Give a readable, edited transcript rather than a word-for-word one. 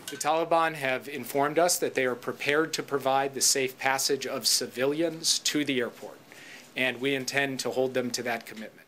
The Taliban have informed us that they are prepared to provide the safe passage of civilians to the airport, and we intend to hold them to that commitment.